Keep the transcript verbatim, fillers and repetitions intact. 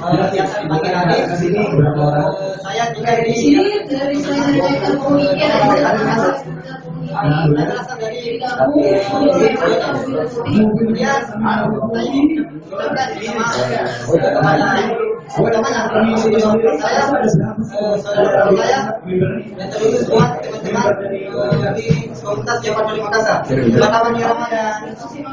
yang saya panggil tadi, saya tinggal di sini dari saya dari komika saya berasal dari kemudian saya diundangkan sama teman-teman teman-teman saya saudara saya yang terlulus buat teman-teman di komunitas Jawa Bali Makassar. Selamat Ramadan.